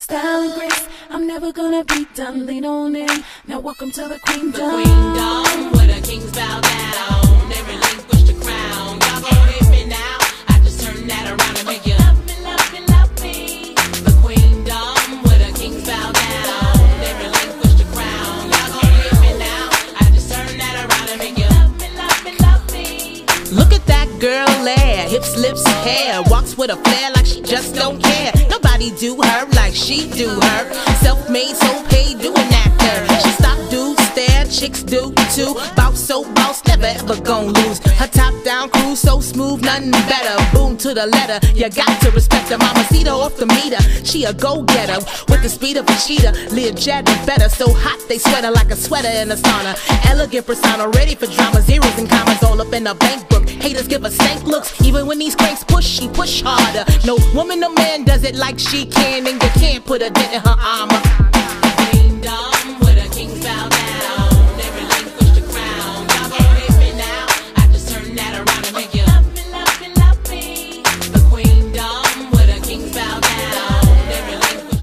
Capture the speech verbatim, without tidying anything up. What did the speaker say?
style and grace. I'm never gonna be done. Lean on in. Now welcome to the queendom. Queendom, where the kings bow down. They relinquish the crown. Y'all gon' hit me now. I just turn that around and make you love me, love me, love me. The queendom, where the kings bow down. They relinquish the crown. Y'all gon' hit me now. I just turn that around and make you love me, love me, love me. Look at that girl there, hips, lips, hair. Walks with a flair like she just don't care. Nobody do her like she do her. Self-made, so paid, do an actor. She stop, do, stare, chicks do too. Bout so boss, never ever gon' lose. Her top down crew so smooth, nothing better. Boom to the letter, you got to respect her. Mamacita off the meter, she a go-getter with the speed of a cheetah. Live jet and better, so hot they sweat her like a sweater in a sauna. Elegant persona, ready for drama, zeros and commas all up in the bank book. Haters give her stank looks, even when these cranks push, she push harder. No woman or man does it like she can, and you can't put a dent in her arm.